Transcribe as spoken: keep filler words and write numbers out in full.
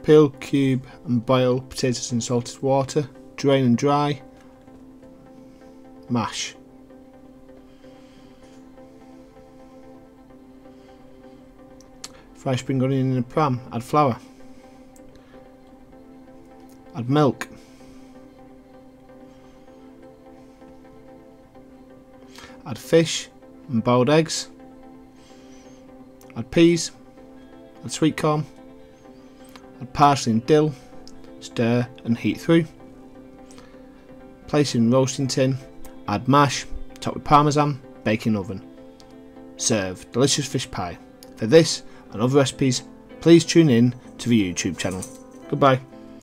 Peel, cube and boil potatoes in salted water. Drain and dry. Mash. Fry spring onion in a pan. Add flour. Add milk. Add fish and boiled eggs. Add peas. Add sweet corn. Add parsley and dill. Stir and heat through. Place in roasting tin. Add mash. Top with parmesan. Bake in oven. Serve delicious fish pie. For this and other recipes, please tune in to the YouTube channel. Goodbye.